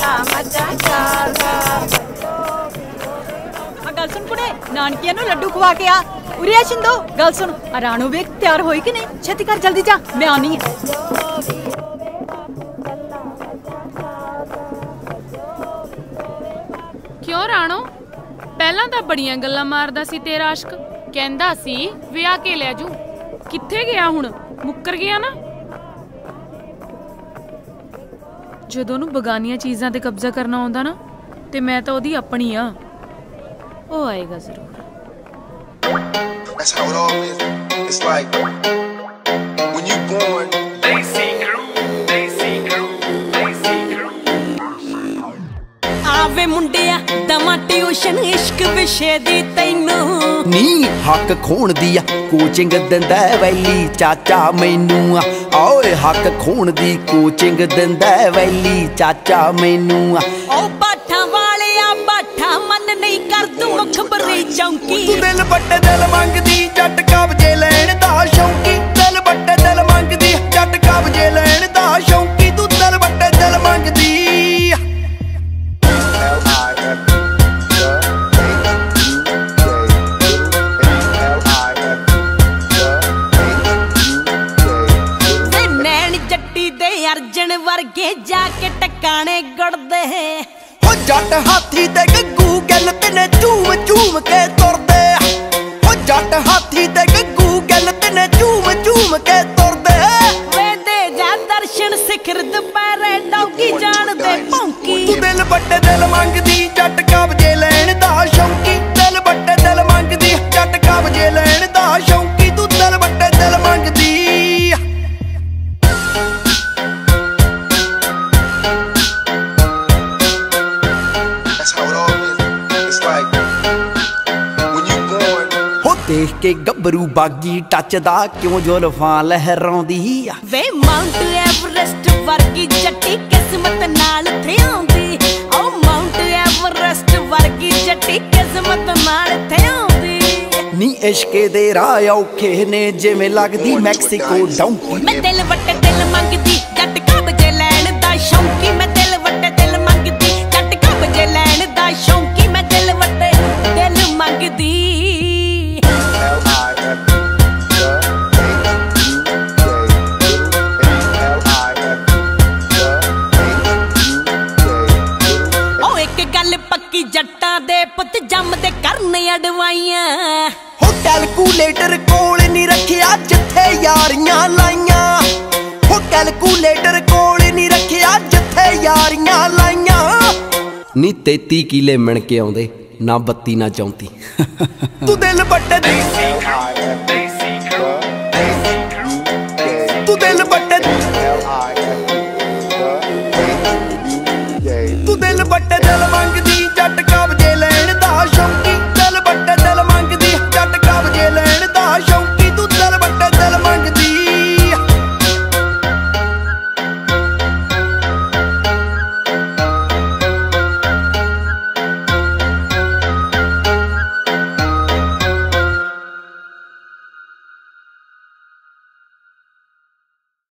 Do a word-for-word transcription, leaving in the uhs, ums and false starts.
गल सुन कुड़े नानकिया नू लड्डू खवा के आ। उरे आ शिंदो गल सुन राणो वेख तैयार होई कि नहीं, छेती कर जल्दी जा मैं आनी है। क्यों राणो पहला तो बड़ियां गल्लां मारदा सी तेरा आशक, कहंदा सी विआह के ले जू, कित्थे गया हुण? मुक्कर गया ना? जदों नूं बगानियां चीज़ां ते कब्जा करना आउंदा ना ते मैं तां ओहदी अपनी आ, ओ आएगा जरूर। That's how it all is. It's like when you born, they see crew, they see crew, they see crew. आवे मुंडिया दमा ट्यूशन इश्क विषे दी तैनू नी हक खोण दी कोचिंग दिंदा वैली चाचा मैनू ओए हक खोण दी कोचिंग दिंदा वैली चाचा मैनू ओ बाठा वाले आ बाठा मन नहीं कर दूं मुखबरी चौंकी तू दिल बट्टे दिल मंगदी जट कब्जे लैण दा शौकी दिल बट्टे दिल मंगदी जट कब्जे लैण दा शौकी तू दिल बट्टे दिल मंगदी अर्जन वर्गे जाके टकाने गड़दे हो जट हाथी ते गग्गू गल तने झूम झूम के तुरदे हो जट हाथी ते गग्गू गल तने झूम झूम के तुरदे वे दे जा दर्शन सिखर दुपहरे डौगी जान दे भौंकी तू दिल बट्टे दिल मंगदी जट कब्जे लैण दा शौकी दिल बट्टे दिल मंगदी जट कब्जे लैण दा शौकी तू दिल बट्टे दिल मंगदी देख के गबरू बागी टचदा क्यों जुल्फां लहराउंदी वे माउंट एवरेस्ट वर्गी जट्टी किस्मत नाल थे आउंदी ओ माउंट एवरेस्ट वर्गी जट्टी किस्मत नाल थे आउंदी नी इश्के दे राह औखे ने जिवें लगदी मैक्सिको डौंकी मैं दिल वट्टे दिल मंगदी जट कब्जे लैण दा शौकी मैं दिल वट्टे दिल मंगदी जट कब्जे लैण दा शौकी मैं दिल वट्टे दिल मंगदी पक्की जट्टां दे पुत जमदे करने अडवाइयां हो कैलकुलेटर कोल नहीं रखिया जिथे यारियां लाइयां हो कैलकुलेटर कोल नहीं रखिया जिथे यारियां लाइयां नी तेती किले मिण के आउंदे ना बत्ती ना चौंती तू दिल बट्टे